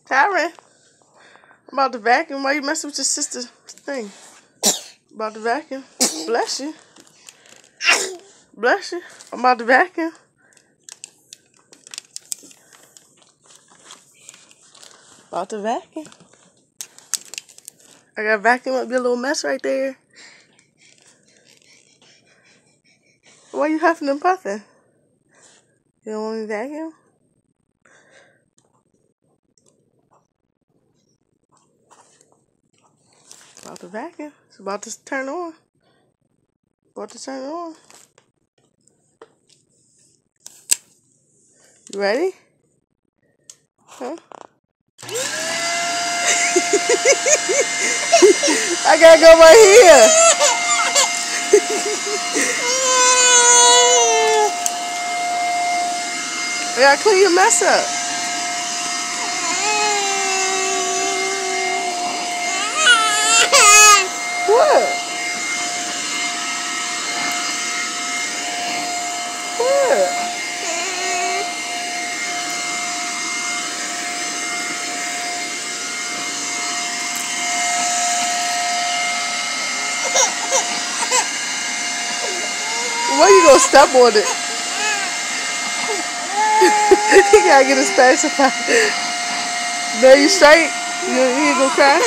Tyron, I'm about to vacuum. Why you messing with your sister's thing? About to vacuum. Bless you. Bless you. I'm about to vacuum. About to vacuum. I got to vacuum up your little mess right there. Why you huffing and puffing? You don't want me to vacuum? About to vacuum. It's about to turn on. About to turn it on. You ready? Huh? I gotta go right here. I gotta clean your mess up. What? What? Why you gonna step on it? He gotta get his pacifier. Now you straight? You ain't gonna cry?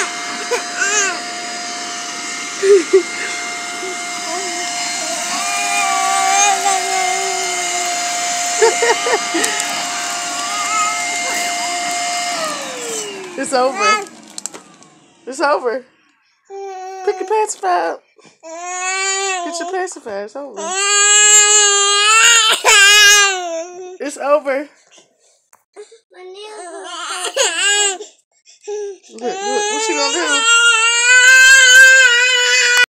It's over. It's over. Pick your pacifier up. Get your pacifier. It's over. It's over. Look, what you gonna do?